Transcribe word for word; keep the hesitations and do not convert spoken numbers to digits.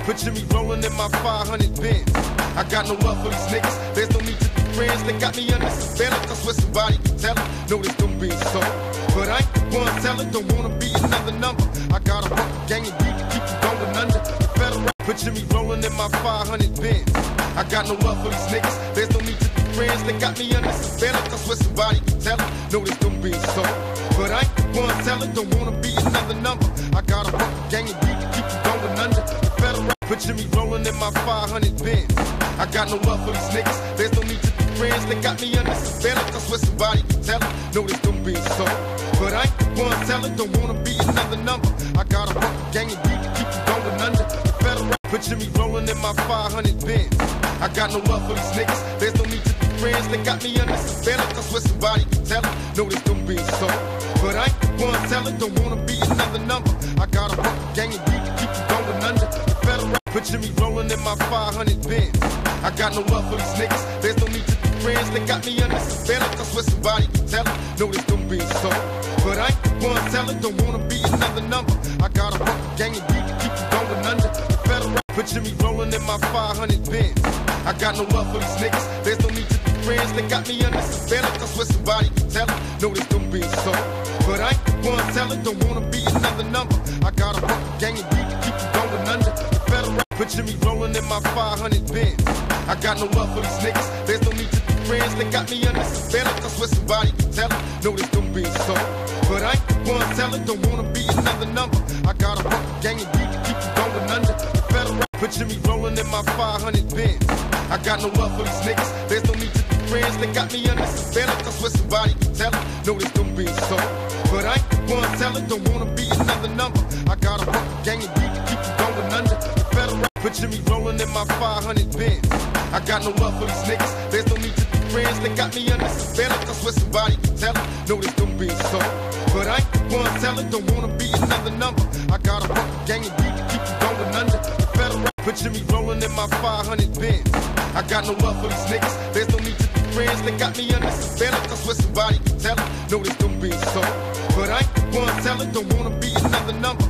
Picture me rolling in my five hundred Benz. I got no love for these niggas, there's no need to be friends. They got me under surveillance, I swear somebody can tell it. Know this gon' be so, but I ain't the one telling, don't wanna be another number. I got a fucking gang and you keep you going under. The federal, picture me rolling in my five hundred Benz. I got no love for these niggas, there's no need to be friends. They got me under surveillance, I swear somebody can tell it. Know this gon' be so, but I ain't the one telling, don't wanna be another number. I got a fucking gang and you keep you going under. The federal, picture me rolling in my five hundred Benz. I got no love for these niggas, there's no need to be friends. They got me under surveillance, I swear somebody can tell it. Know this gon' be so, but I ain't the one telling, don't wanna be another number. I got a fucking gang and you keep you going under. The federal, picture me rolling in my five hundred Benz. I got no love for these niggas, there's no need to be friends. They got me under surveillance, I swear somebody can tell it. Know this gon' be so, but I ain't the one telling, don't wanna be another number. I got a fucking gang and you keep you going under. The federal, picture me rolling in my five hundred Benz. I got no love for these niggas, there's no need to be friends. They got me under surveillance, I swear somebody can tell it. Know this gon' be so, but I ain't the one telling, don't wanna be another number. I got a fucking gang and you keep you going under. The federal, picture me rolling in my five hundred Benz. I got no love for these niggas, there's no need to be friends. They got me under surveillance, I swear somebody can tell it. Know this gon' be so, but I ain't the one telling, don't wanna be another number. I got a fucking gang and you keep you going under. The federal, picture me rolling in my five hundred Benz. I got no love for these niggas, there's no need to be friends. They got me under surveillance, I swear somebody can tell it. Know this gon' be so, but I ain't the one telling, don't wanna be another number. I got a fucking gang and you keep you going under. The federal, picture me rolling in my five hundred Benz. I got no love for these niggas, there's no need to be friends. They got me under surveillance, I swear somebody can tell it. Know this gon' be so, but I ain't the one telling, don't wanna be another number. I got a fucking gang and you keep you going under. The federal, picture me rolling in my five hundred Benz. I got no love for these niggas, there's no need to be friends. They got me under surveillance, I swear somebody can tell it. Know this gon' be so, but I ain't the one telling, don't wanna be another number. I got a fucking gang and you keep you going under. The federal, picture me rolling in my five hundred Benz. I got no love for these niggas, there's no need to be friends. They got me under surveillance, I swear somebody can tell it. Know this gon' be so, but I ain't the one telling, don't wanna be another number.